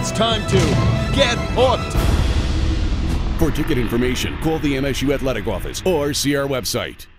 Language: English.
It's time to get hooked. For ticket information, call the MSU Athletic Office or see our website.